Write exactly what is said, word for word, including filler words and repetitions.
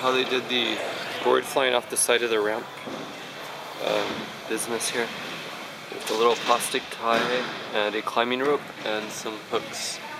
how they did the board flying off the side of the ramp um, business here. With a little plastic tie and a climbing rope and some hooks.